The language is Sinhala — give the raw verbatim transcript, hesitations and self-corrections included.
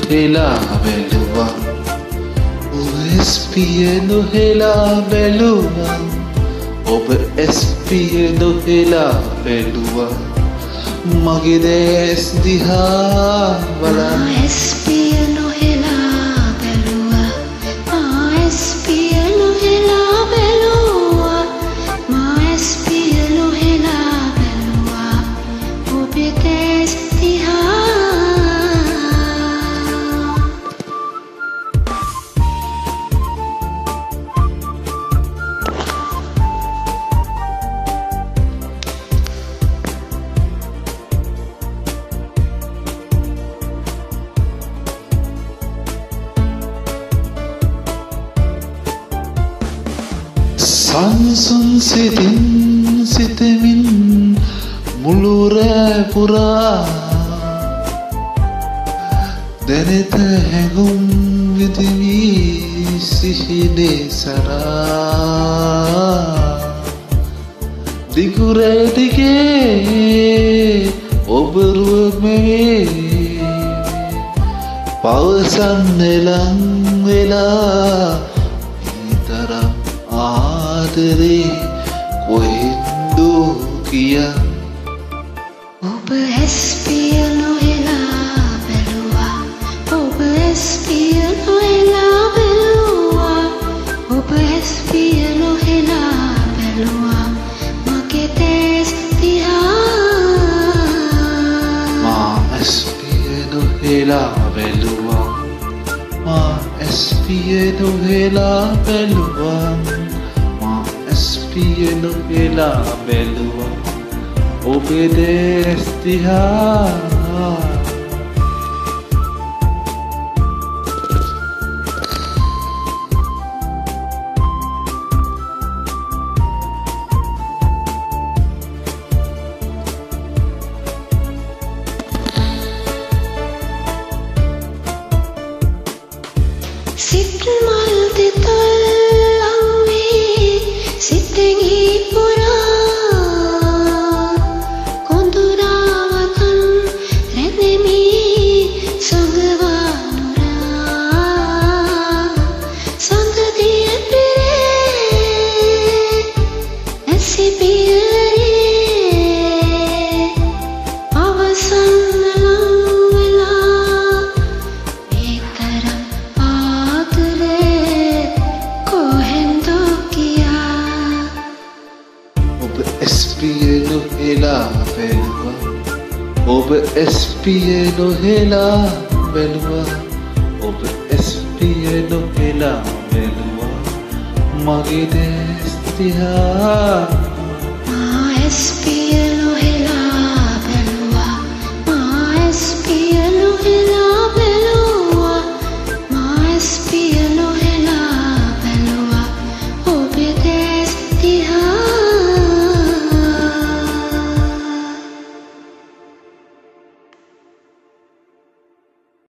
නොහෙලා බැලුවා ඔබ එස් පිය නොහෙලා බැලුවා ඔබ එස් පිය නොහෙලා බැලුවා මගේ දැස් දිහා බලන්න එස් පිය නොහෙලා බැලුවා මා එස් පිය නොහෙලා බැලුවා මා එස් පිය නොහෙලා බැලුවා ඔබේ දැස් දිහා සංසුන් සිතින් සිතමින් මුළු රෑ පුරා දැනෙත හැඟුම් විදිමි සිහිනේ සරා දිගු රෑ දිගේ ඔබ රුව මෙවේ පවසන්න ලං වෙලා ඊතරම් ආදරේ කොහෙන්දෝ කියා ඔබ එස් පිය නොහෙලා බැලුවා ඔබ එස් පිය නොහෙලා බැලුවා ඔබ එස් පිය නොහෙලා බැලුවා මගේ දැස් දිහා මා එස් පිය නොහෙලා බැලුවා මා එස් පිය නොහෙලා බැලුවා එස් පිය නොහෙලා බැලුවා ඔබේ දැස් දිහා සිත් මල් දෙතොල් ලංවී සිතෙහි පුරා කොඳුරාවකන් රැඳෙමි සඟවානුරා සඟදිය පිරේ ඇසි පියරේ අවසන් ලංවෙලා ඒතරම් එස් පිය නොහෙලා බැලුවා ඔබ එස් පිය නොහෙලා බැලුවා ඔබ එස් පිය නොහෙලා බැලුවා මගේ දැස් දිහා මා එස් පිය